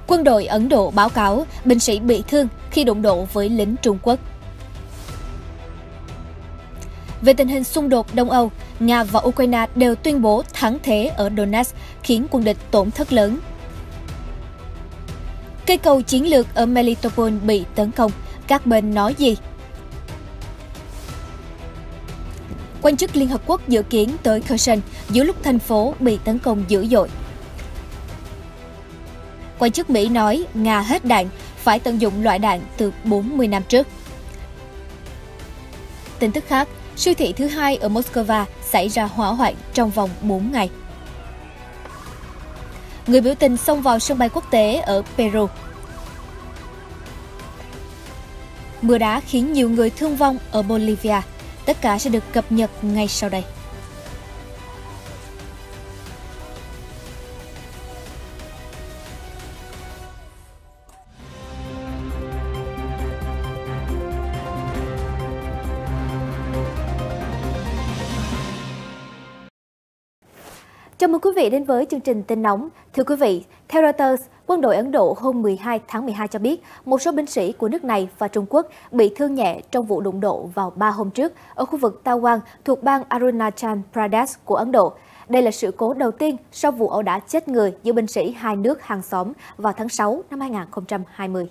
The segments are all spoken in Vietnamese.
Quân đội Ấn Độ báo cáo binh sĩ bị thương khi đụng độ với lính Trung Quốc. Về tình hình xung đột Đông Âu, Nga và Ukraine đều tuyên bố thắng thế ở Donetsk, khiến quân địch tổn thất lớn. Cây cầu chiến lược ở Melitopol bị tấn công, các bên nói gì? Quan chức Liên Hợp Quốc dự kiến tới Kherson giữa lúc thành phố bị tấn công dữ dội. Quan chức Mỹ nói Nga hết đạn, phải tận dụng loại đạn từ 40 năm trước. Tin tức khác, siêu thị thứ hai ở Moscow xảy ra hỏa hoạn trong vòng 4 ngày. Người biểu tình xông vào sân bay quốc tế ở Peru. Mưa đá khiến nhiều người thương vong ở Bolivia. Tất cả sẽ được cập nhật ngay sau đây. Chào mừng quý vị đến với chương trình tin nóng. Thưa quý vị, theo Reuters, quân đội Ấn Độ hôm 12 tháng 12 cho biết một số binh sĩ của nước này và Trung Quốc bị thương nhẹ trong vụ đụng độ vào 3 hôm trước ở khu vực Tawang thuộc bang Arunachal Pradesh của Ấn Độ. Đây là sự cố đầu tiên sau vụ ẩu đả chết người giữa binh sĩ hai nước hàng xóm vào tháng 6 năm 2020.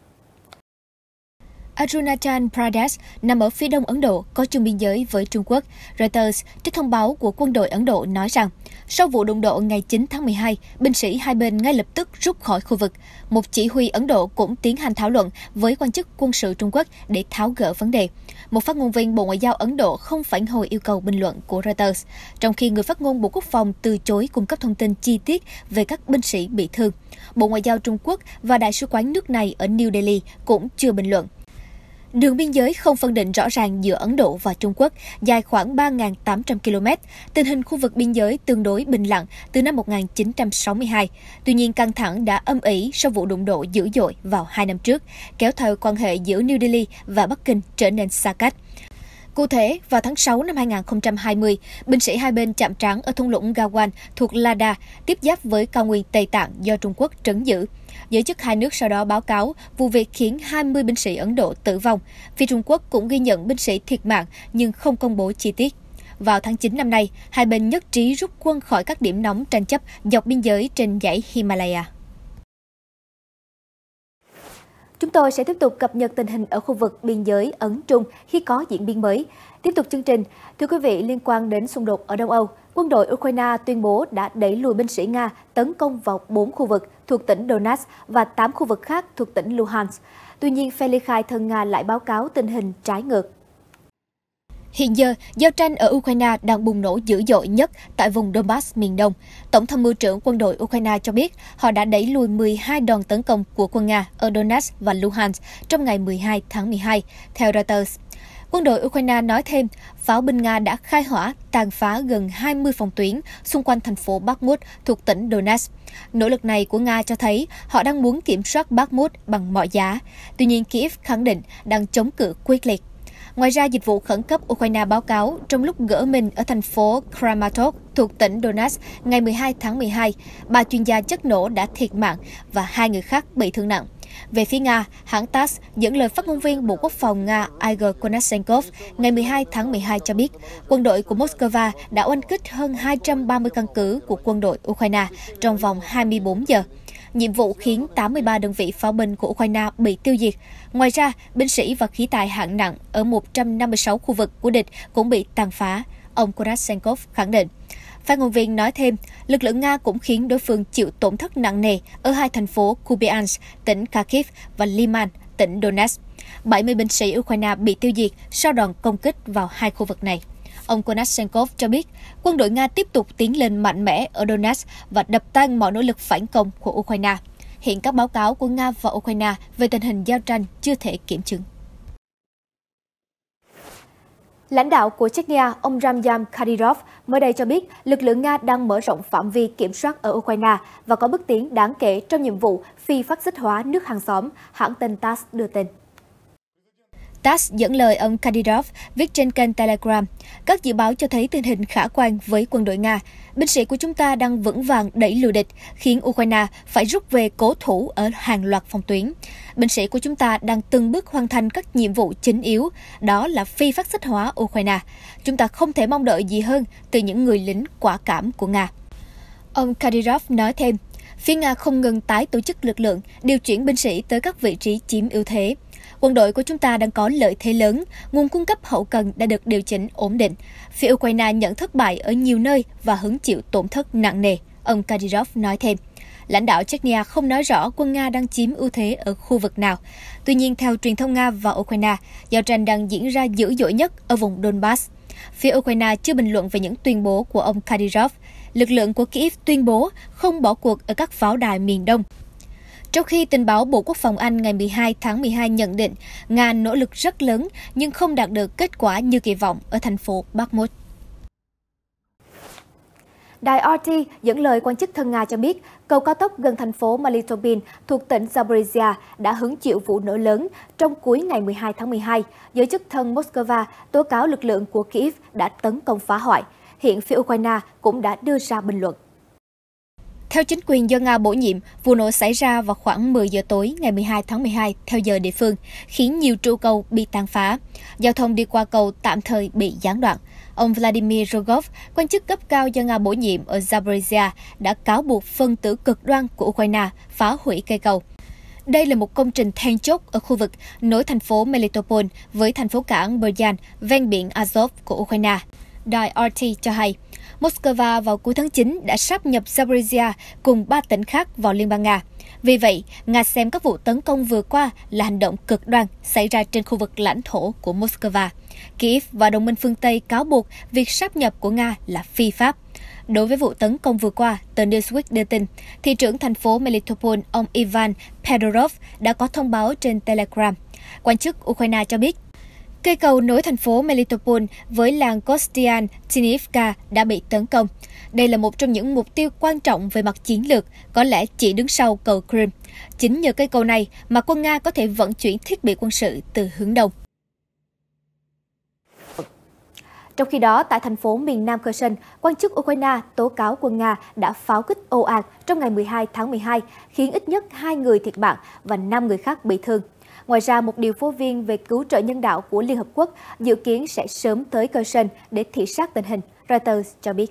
Arunachal Pradesh nằm ở phía đông Ấn Độ, có chung biên giới với Trung Quốc. Reuters trích thông báo của quân đội Ấn Độ nói rằng, sau vụ đụng độ ngày 9 tháng 12, binh sĩ hai bên ngay lập tức rút khỏi khu vực. Một chỉ huy Ấn Độ cũng tiến hành thảo luận với quan chức quân sự Trung Quốc để tháo gỡ vấn đề. Một phát ngôn viên Bộ Ngoại giao Ấn Độ không phản hồi yêu cầu bình luận của Reuters, trong khi người phát ngôn Bộ Quốc phòng từ chối cung cấp thông tin chi tiết về các binh sĩ bị thương. Bộ Ngoại giao Trung Quốc và Đại sứ quán nước này ở New Delhi cũng chưa bình luận. Đường biên giới không phân định rõ ràng giữa Ấn Độ và Trung Quốc, dài khoảng 3.800 km. Tình hình khu vực biên giới tương đối bình lặng từ năm 1962. Tuy nhiên, căng thẳng đã âm ỉ sau vụ đụng độ dữ dội vào 2 năm trước, kéo theo quan hệ giữa New Delhi và Bắc Kinh trở nên xa cách. Cụ thể, vào tháng 6 năm 2020, binh sĩ hai bên chạm trán ở thung lũng Gawan thuộc Ladakh, tiếp giáp với cao nguyên Tây Tạng do Trung Quốc trấn giữ. Giới chức hai nước sau đó báo cáo vụ việc khiến 20 binh sĩ Ấn Độ tử vong. Phía Trung Quốc cũng ghi nhận binh sĩ thiệt mạng nhưng không công bố chi tiết. Vào tháng 9 năm nay, hai bên nhất trí rút quân khỏi các điểm nóng tranh chấp dọc biên giới trên dãy Himalaya. Chúng tôi sẽ tiếp tục cập nhật tình hình ở khu vực biên giới Ấn-Trung khi có diễn biến mới. Tiếp tục chương trình, thưa quý vị, liên quan đến xung đột ở Đông Âu, quân đội Ukraine tuyên bố đã đẩy lùi binh sĩ Nga tấn công vào 4 khu vực thuộc tỉnh Donetsk và 8 khu vực khác thuộc tỉnh Luhansk. Tuy nhiên, phe ly khai thân Nga lại báo cáo tình hình trái ngược. Hiện giờ, giao tranh ở Ukraine đang bùng nổ dữ dội nhất tại vùng Donbass miền Đông. Tổng tham mưu trưởng quân đội Ukraine cho biết họ đã đẩy lùi 12 đòn tấn công của quân Nga ở Donetsk và Luhansk trong ngày 12 tháng 12, theo Reuters. Quân đội Ukraine nói thêm, pháo binh Nga đã khai hỏa, tàn phá gần 20 phòng tuyến xung quanh thành phố Bakhmut thuộc tỉnh Donetsk. Nỗ lực này của Nga cho thấy họ đang muốn kiểm soát Bakhmut bằng mọi giá. Tuy nhiên, Kyiv khẳng định đang chống cự quyết liệt. Ngoài ra, dịch vụ khẩn cấp Ukraine báo cáo trong lúc gỡ mình ở thành phố Kramatorsk thuộc tỉnh Donetsk ngày 12 tháng 12, 3 chuyên gia chất nổ đã thiệt mạng và 2 người khác bị thương nặng. Về phía Nga, hãng TASS dẫn lời phát ngôn viên Bộ Quốc phòng Nga Igor Konashenkov ngày 12 tháng 12 cho biết, quân đội của Moscow đã oanh kích hơn 230 căn cứ của quân đội Ukraine trong vòng 24 giờ. Nhiệm vụ khiến 83 đơn vị pháo binh của Ukraine bị tiêu diệt. Ngoài ra, binh sĩ và khí tài hạng nặng ở 156 khu vực của địch cũng bị tàn phá, ông Konashenkov khẳng định. Phát ngôn viên nói thêm, lực lượng Nga cũng khiến đối phương chịu tổn thất nặng nề ở hai thành phố Kupiansk, tỉnh Kharkiv và Liman, tỉnh Donetsk. 70 binh sĩ Ukraine bị tiêu diệt sau đòn công kích vào hai khu vực này. Ông Konashenkov cho biết, quân đội Nga tiếp tục tiến lên mạnh mẽ ở Donetsk và đập tan mọi nỗ lực phản công của Ukraine. Hiện các báo cáo của Nga và Ukraine về tình hình giao tranh chưa thể kiểm chứng. Lãnh đạo của Chechnya, ông Ramzan Kadyrov, mới đây cho biết lực lượng Nga đang mở rộng phạm vi kiểm soát ở Ukraine và có bước tiến đáng kể trong nhiệm vụ phi phát xít hóa nước hàng xóm, hãng tin TASS đưa tin. TASS dẫn lời ông Kadyrov viết trên kênh Telegram, các dự báo cho thấy tình hình khả quan với quân đội Nga. Binh sĩ của chúng ta đang vững vàng đẩy lùi địch, khiến Ukraine phải rút về cố thủ ở hàng loạt phòng tuyến. Binh sĩ của chúng ta đang từng bước hoàn thành các nhiệm vụ chính yếu, đó là phi phát xít hóa Ukraine. Chúng ta không thể mong đợi gì hơn từ những người lính quả cảm của Nga. Ông Kadyrov nói thêm, phía Nga không ngừng tái tổ chức lực lượng, điều chuyển binh sĩ tới các vị trí chiếm ưu thế. Quân đội của chúng ta đang có lợi thế lớn, nguồn cung cấp hậu cần đã được điều chỉnh ổn định. Phía Ukraine nhận thất bại ở nhiều nơi và hứng chịu tổn thất nặng nề, ông Kadyrov nói thêm. Lãnh đạo Chechnya không nói rõ quân Nga đang chiếm ưu thế ở khu vực nào. Tuy nhiên, theo truyền thông Nga và Ukraine, giao tranh đang diễn ra dữ dội nhất ở vùng Donbass. Phía Ukraine chưa bình luận về những tuyên bố của ông Kadyrov. Lực lượng của Kyiv tuyên bố không bỏ cuộc ở các pháo đài miền Đông. Trong khi tình báo Bộ Quốc phòng Anh ngày 12 tháng 12 nhận định Nga nỗ lực rất lớn nhưng không đạt được kết quả như kỳ vọng ở thành phố Bakhmut. Đài RT dẫn lời quan chức thân Nga cho biết cầu cao tốc gần thành phố Melitopol thuộc tỉnh Zaporizhia đã hứng chịu vụ nổ lớn trong cuối ngày 12 tháng 12. Giới chức thân Moscow tố cáo lực lượng của Kyiv đã tấn công phá hoại. Hiện phía Ukraine cũng đã đưa ra bình luận. Theo chính quyền do Nga bổ nhiệm, vụ nổ xảy ra vào khoảng 10 giờ tối ngày 12 tháng 12 theo giờ địa phương, khiến nhiều trụ cầu bị tàn phá. Giao thông đi qua cầu tạm thời bị gián đoạn. Ông Vladimir Rogov, quan chức cấp cao do Nga bổ nhiệm ở Zaporizhia, đã cáo buộc phân tử cực đoan của Ukraine phá hủy cây cầu. Đây là một công trình then chốt ở khu vực nối thành phố Melitopol với thành phố cảng Berdyansk ven biển Azov của Ukraine. Đài RT cho hay, Moscow vào cuối tháng 9 đã sáp nhập Zaporizhia cùng 3 tỉnh khác vào Liên bang Nga. Vì vậy, Nga xem các vụ tấn công vừa qua là hành động cực đoan xảy ra trên khu vực lãnh thổ của Moscow. Kyiv và đồng minh phương Tây cáo buộc việc sáp nhập của Nga là phi pháp. Đối với vụ tấn công vừa qua, tờ Newsweek đưa tin, thị trưởng thành phố Melitopol, ông Ivan Fedorov đã có thông báo trên Telegram. Quan chức Ukraine cho biết, cây cầu nối thành phố Melitopol với làng Kostiantynivka đã bị tấn công. Đây là một trong những mục tiêu quan trọng về mặt chiến lược, có lẽ chỉ đứng sau cầu Crimea. Chính nhờ cây cầu này mà quân Nga có thể vận chuyển thiết bị quân sự từ hướng đông. Trong khi đó, tại thành phố miền Nam Kherson, quan chức Ukraine tố cáo quân Nga đã pháo kích ồ ạt trong ngày 12 tháng 12, khiến ít nhất 2 người thiệt mạng và 5 người khác bị thương. Ngoài ra, một điều phối viên về cứu trợ nhân đạo của Liên Hợp Quốc dự kiến sẽ sớm tới Kherson để thị sát tình hình, Reuters cho biết.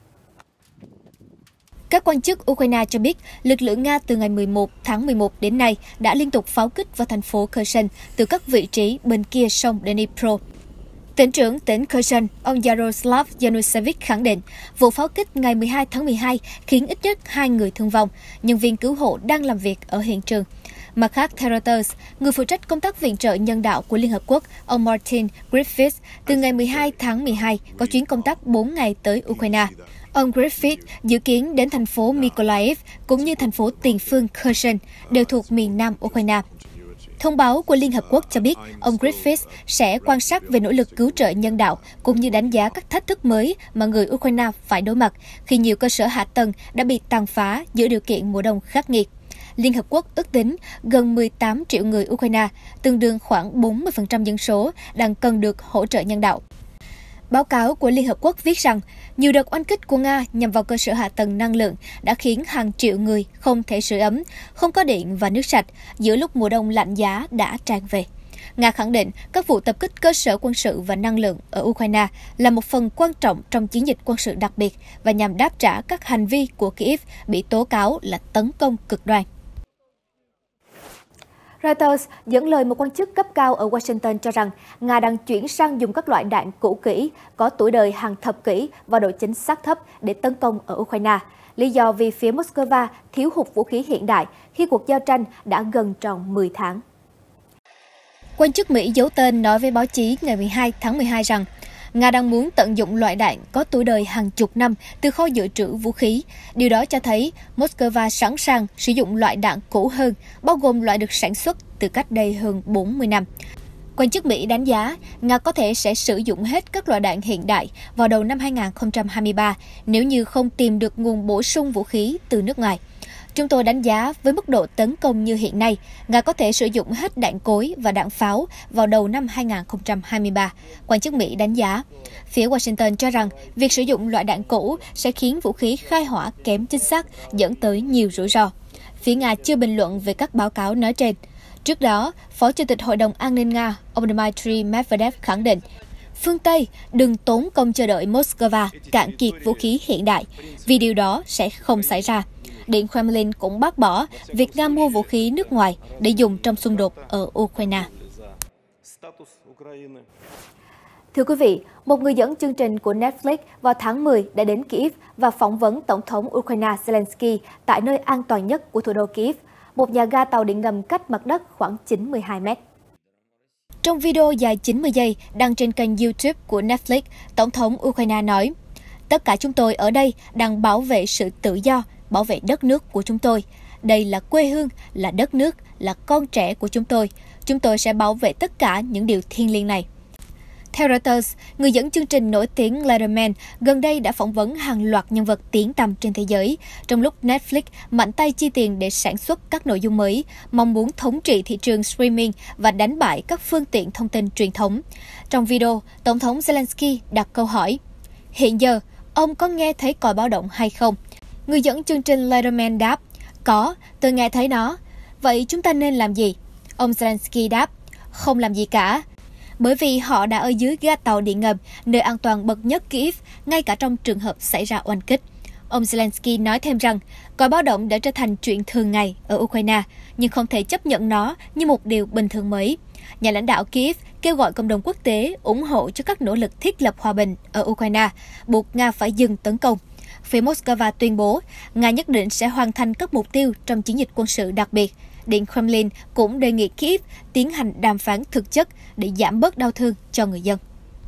Các quan chức Ukraine cho biết, lực lượng Nga từ ngày 11 tháng 11 đến nay đã liên tục pháo kích vào thành phố Kherson từ các vị trí bên kia sông Dnipro. Tỉnh trưởng tỉnh Kherson, ông Yaroslav Yanusevich khẳng định, vụ pháo kích ngày 12 tháng 12 khiến ít nhất 2 người thương vong, nhân viên cứu hộ đang làm việc ở hiện trường. Mặt khác, theo Reuters, người phụ trách công tác viện trợ nhân đạo của Liên Hợp Quốc, ông Martin Griffiths, từ ngày 12 tháng 12 có chuyến công tác 4 ngày tới Ukraine. Ông Griffiths dự kiến đến thành phố Mykolaiv cũng như thành phố tiền phương Kherson, đều thuộc miền nam Ukraine. Thông báo của Liên Hợp Quốc cho biết ông Griffiths sẽ quan sát về nỗ lực cứu trợ nhân đạo cũng như đánh giá các thách thức mới mà người Ukraine phải đối mặt khi nhiều cơ sở hạ tầng đã bị tàn phá giữa điều kiện mùa đông khắc nghiệt. Liên Hợp Quốc ước tính gần 18 triệu người Ukraine, tương đương khoảng 40% dân số, đang cần được hỗ trợ nhân đạo. Báo cáo của Liên Hợp Quốc viết rằng, nhiều đợt oanh kích của Nga nhằm vào cơ sở hạ tầng năng lượng đã khiến hàng triệu người không thể sưởi ấm, không có điện và nước sạch giữa lúc mùa đông lạnh giá đã tràn về. Nga khẳng định các vụ tập kích cơ sở quân sự và năng lượng ở Ukraine là một phần quan trọng trong chiến dịch quân sự đặc biệt và nhằm đáp trả các hành vi của Kyiv bị tố cáo là tấn công cực đoan. Reuters dẫn lời một quan chức cấp cao ở Washington cho rằng Nga đang chuyển sang dùng các loại đạn cũ kỹ, có tuổi đời hàng thập kỷ và độ chính xác thấp để tấn công ở Ukraine. Lý do vì phía Moscow thiếu hụt vũ khí hiện đại khi cuộc giao tranh đã gần tròn 10 tháng. Quan chức Mỹ giấu tên nói với báo chí ngày 12 tháng 12 rằng Nga đang muốn tận dụng loại đạn có tuổi đời hàng chục năm từ kho dự trữ vũ khí. Điều đó cho thấy Moscow sẵn sàng sử dụng loại đạn cũ hơn, bao gồm loại được sản xuất từ cách đây hơn 40 năm. Quan chức Mỹ đánh giá Nga có thể sẽ sử dụng hết các loại đạn hiện đại vào đầu năm 2023 nếu như không tìm được nguồn bổ sung vũ khí từ nước ngoài. Chúng tôi đánh giá với mức độ tấn công như hiện nay, Nga có thể sử dụng hết đạn cối và đạn pháo vào đầu năm 2023, quan chức Mỹ đánh giá. Phía Washington cho rằng việc sử dụng loại đạn cũ sẽ khiến vũ khí khai hỏa kém chính xác, dẫn tới nhiều rủi ro. Phía Nga chưa bình luận về các báo cáo nói trên. Trước đó, Phó Chủ tịch Hội đồng An ninh Nga, ông Dmitry Medvedev khẳng định, phương Tây đừng tốn công chờ đợi Moscow cạn kiệt vũ khí hiện đại, vì điều đó sẽ không xảy ra. Điện Kremlin cũng bác bỏ việc Nga mua vũ khí nước ngoài để dùng trong xung đột ở Ukraine. Thưa quý vị, một người dẫn chương trình của Netflix vào tháng 10 đã đến Kyiv và phỏng vấn Tổng thống Ukraine Zelensky tại nơi an toàn nhất của thủ đô Kyiv, một nhà ga tàu điện ngầm cách mặt đất khoảng 92 mét. Trong video dài 90 giây đăng trên kênh YouTube của Netflix, Tổng thống Ukraine nói, tất cả chúng tôi ở đây đang bảo vệ sự tự do, bảo vệ đất nước của chúng tôi. Đây là quê hương, là đất nước, là con trẻ của chúng tôi. Chúng tôi sẽ bảo vệ tất cả những điều thiêng liêng này. Theo Reuters, người dẫn chương trình nổi tiếng Letterman gần đây đã phỏng vấn hàng loạt nhân vật tiếng tăm trên thế giới, trong lúc Netflix mạnh tay chi tiền để sản xuất các nội dung mới, mong muốn thống trị thị trường streaming và đánh bại các phương tiện thông tin truyền thống. Trong video, Tổng thống Zelensky đặt câu hỏi, hiện giờ, ông có nghe thấy còi báo động hay không? Người dẫn chương trình Letterman đáp, có, tôi nghe thấy nó. Vậy chúng ta nên làm gì? Ông Zelensky đáp, không làm gì cả. Bởi vì họ đã ở dưới ga tàu điện ngầm, nơi an toàn bậc nhất Kyiv, ngay cả trong trường hợp xảy ra oanh kích. Ông Zelensky nói thêm rằng, còi báo động đã trở thành chuyện thường ngày ở Ukraine, nhưng không thể chấp nhận nó như một điều bình thường mới. Nhà lãnh đạo Kyiv kêu gọi cộng đồng quốc tế ủng hộ cho các nỗ lực thiết lập hòa bình ở Ukraine, buộc Nga phải dừng tấn công. Phía Moscow tuyên bố, Nga nhất định sẽ hoàn thành các mục tiêu trong chiến dịch quân sự đặc biệt. Điện Kremlin cũng đề nghị Kyiv tiến hành đàm phán thực chất để giảm bớt đau thương cho người dân.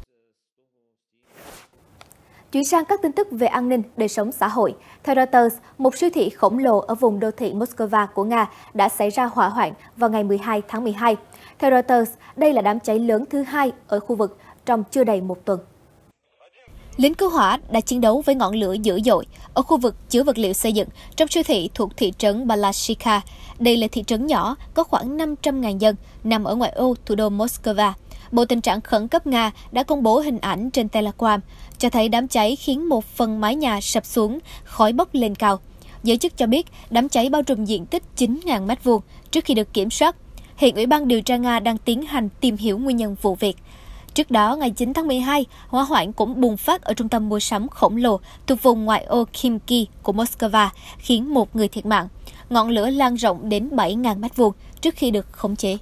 Chuyển sang các tin tức về an ninh, đời sống xã hội. Theo Reuters, một siêu thị khổng lồ ở vùng đô thị Moscow của Nga đã xảy ra hỏa hoạn vào ngày 12 tháng 12. Theo Reuters, đây là đám cháy lớn thứ hai ở khu vực trong chưa đầy một tuần. Lính cứu hỏa đã chiến đấu với ngọn lửa dữ dội ở khu vực chứa vật liệu xây dựng trong siêu thị thuộc thị trấn Balashikha. Đây là thị trấn nhỏ có khoảng 500.000 dân nằm ở ngoại ô thủ đô Moscow. Bộ Tình trạng khẩn cấp Nga đã công bố hình ảnh trên Telegram cho thấy đám cháy khiến một phần mái nhà sập xuống, khói bốc lên cao. Giới chức cho biết đám cháy bao trùm diện tích 9.000 m² trước khi được kiểm soát. Hiện Ủy ban điều tra Nga đang tiến hành tìm hiểu nguyên nhân vụ việc. Trước đó, ngày 9 tháng 12, hỏa hoạn cũng bùng phát ở trung tâm mua sắm khổng lồ thuộc vùng ngoại ô Khimki của Moscow, khiến một người thiệt mạng. Ngọn lửa lan rộng đến 7.000 m² trước khi được khống chế.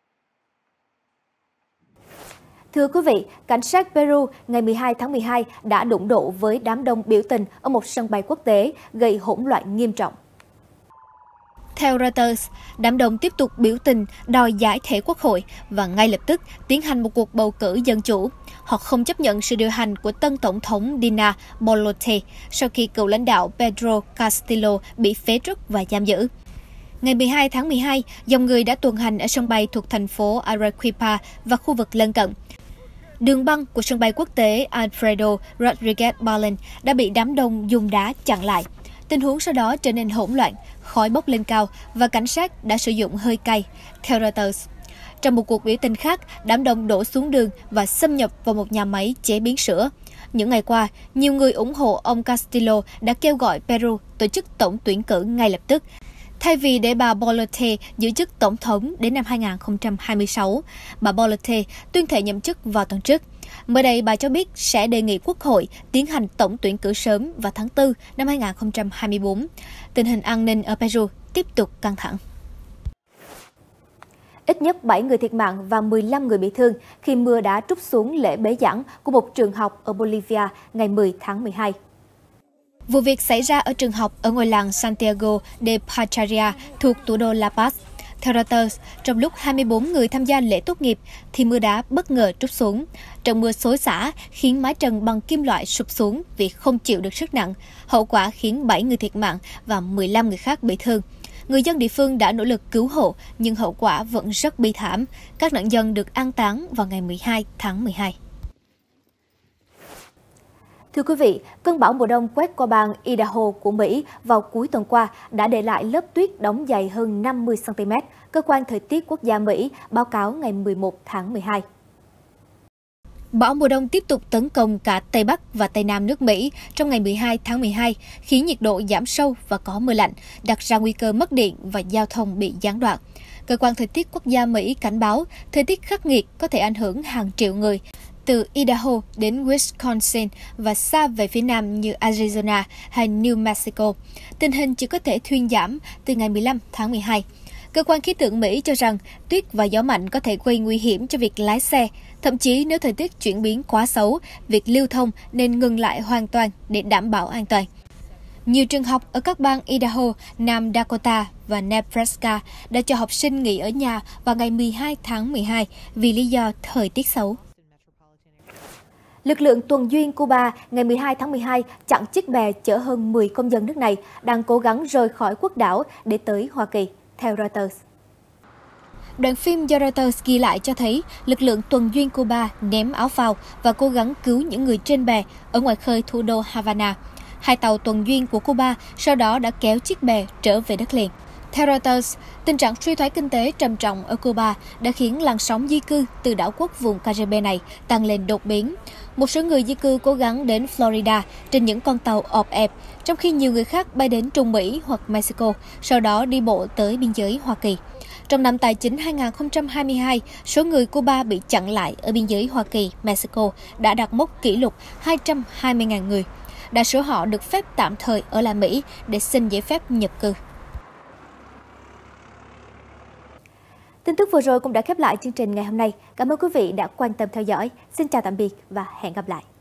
Thưa quý vị, cảnh sát Peru ngày 12 tháng 12 đã đụng độ với đám đông biểu tình ở một sân bay quốc tế, gây hỗn loạn nghiêm trọng. Theo Reuters, đám đông tiếp tục biểu tình đòi giải thể quốc hội và ngay lập tức tiến hành một cuộc bầu cử dân chủ. Họ không chấp nhận sự điều hành của tân tổng thống Dina Boluarte sau khi cựu lãnh đạo Pedro Castillo bị phế truất và giam giữ. Ngày 12 tháng 12, dòng người đã tuần hành ở sân bay thuộc thành phố Arequipa và khu vực lân cận. Đường băng của sân bay quốc tế Alfredo Rodriguez Balen đã bị đám đông dùng đá chặn lại. Tình huống sau đó trở nên hỗn loạn, khói bốc lên cao và cảnh sát đã sử dụng hơi cay, theo Reuters. Trong một cuộc biểu tình khác, đám đông đổ xuống đường và xâm nhập vào một nhà máy chế biến sữa. Những ngày qua, nhiều người ủng hộ ông Castillo đã kêu gọi Peru tổ chức tổng tuyển cử ngay lập tức, thay vì để bà Boluarte giữ chức tổng thống đến năm 2026. Bà Boluarte tuyên thệ nhậm chức vào tuần trước. Mới đây, bà cho biết sẽ đề nghị Quốc hội tiến hành tổng tuyển cử sớm vào tháng 4 năm 2024. Tình hình an ninh ở Peru tiếp tục căng thẳng. Ít nhất 7 người thiệt mạng và 15 người bị thương khi mưa đá trút xuống lễ bế giảng của một trường học ở Bolivia ngày 10 tháng 12. Vụ việc xảy ra ở trường học ở ngôi làng Santiago de Pacharia thuộc thủ đô La Paz. Theo Reuters, trong lúc 24 người tham gia lễ tốt nghiệp thì mưa đá bất ngờ trút xuống. Trận mưa xối xả khiến mái trần bằng kim loại sụp xuống vì không chịu được sức nặng. Hậu quả khiến 7 người thiệt mạng và 15 người khác bị thương. Người dân địa phương đã nỗ lực cứu hộ nhưng hậu quả vẫn rất bi thảm. Các nạn nhân được an táng vào ngày 12 tháng 12. Thưa quý vị, cơn bão mùa đông quét qua bang Idaho của Mỹ vào cuối tuần qua đã để lại lớp tuyết đóng dày hơn 50 cm, Cơ quan Thời tiết Quốc gia Mỹ báo cáo ngày 11 tháng 12. Bão mùa đông tiếp tục tấn công cả Tây Bắc và Tây Nam nước Mỹ trong ngày 12 tháng 12, khiến nhiệt độ giảm sâu và có mưa lạnh, đặt ra nguy cơ mất điện và giao thông bị gián đoạn. Cơ quan Thời tiết Quốc gia Mỹ cảnh báo thời tiết khắc nghiệt có thể ảnh hưởng hàng triệu người, từ Idaho đến Wisconsin và xa về phía nam như Arizona hay New Mexico. Tình hình chỉ có thể thuyên giảm từ ngày 15 tháng 12. Cơ quan khí tượng Mỹ cho rằng tuyết và gió mạnh có thể gây nguy hiểm cho việc lái xe. Thậm chí nếu thời tiết chuyển biến quá xấu, việc lưu thông nên ngừng lại hoàn toàn để đảm bảo an toàn. Nhiều trường học ở các bang Idaho, Nam Dakota và Nebraska đã cho học sinh nghỉ ở nhà vào ngày 12 tháng 12 vì lý do thời tiết xấu. Lực lượng tuần duyên Cuba ngày 12 tháng 12 chặn chiếc bè chở hơn 10 công dân nước này đang cố gắng rời khỏi quốc đảo để tới Hoa Kỳ, theo Reuters. Đoạn phim do Reuters ghi lại cho thấy lực lượng tuần duyên Cuba ném áo phao và cố gắng cứu những người trên bè ở ngoài khơi thủ đô Havana. Hai tàu tuần duyên của Cuba sau đó đã kéo chiếc bè trở về đất liền. Theo Reuters, tình trạng suy thoái kinh tế trầm trọng ở Cuba đã khiến làn sóng di cư từ đảo quốc vùng Caribe này tăng lên đột biến. Một số người di cư cố gắng đến Florida trên những con tàu ọp ẹp, trong khi nhiều người khác bay đến Trung Mỹ hoặc Mexico, sau đó đi bộ tới biên giới Hoa Kỳ. Trong năm tài chính 2022, số người Cuba bị chặn lại ở biên giới Hoa Kỳ-Mexico đã đạt mốc kỷ lục 220.000 người. Đa số họ được phép tạm thời ở lại Mỹ để xin giấy phép nhập cư. Tin tức vừa rồi cũng đã khép lại chương trình ngày hôm nay. Cảm ơn quý vị đã quan tâm theo dõi. Xin chào tạm biệt và hẹn gặp lại.